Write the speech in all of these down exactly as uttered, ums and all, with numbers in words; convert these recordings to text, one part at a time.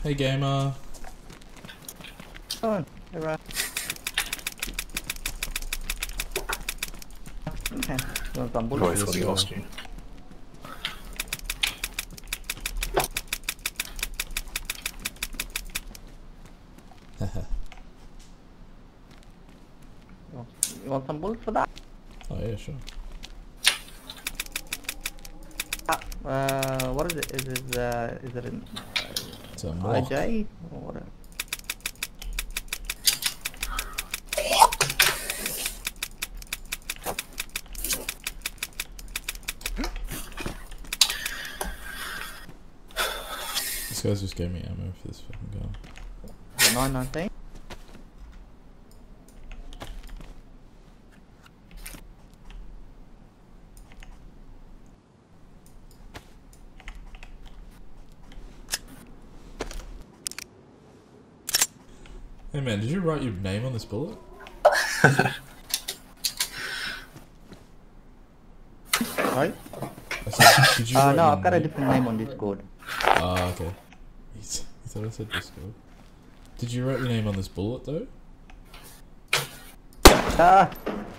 Hey gamer. Come on, hey Ryan. Okay, you want some Oh, I bullets? thought he lost you. You want some bullets for that? Oh yeah, sure. Uh, what is it? Is it uh, is it an It's a uh, mock. I J or what? This guy's just gave me ammo for this fucking gun. The nine nineteen. Hey man, did you write your name on this bullet? Right? I said, did you Uh, write no, your I've got a name? different name on Discord. Ah, okay. He s- he thought I said Discord. Did you write your name on this bullet though? Ah,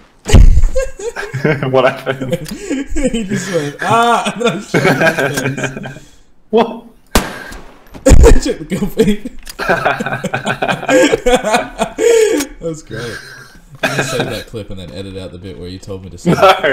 What happened? He just went, ah! And then I shot his face. What? Check the kill feed. That was great. I'm gonna save that clip and then edit out the bit where you told me to say it. No.